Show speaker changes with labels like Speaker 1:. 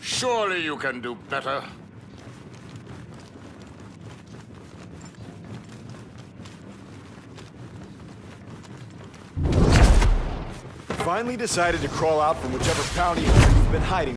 Speaker 1: Surely you can do better.
Speaker 2: Finally decided to crawl out from whichever bounty hunter you've been hiding.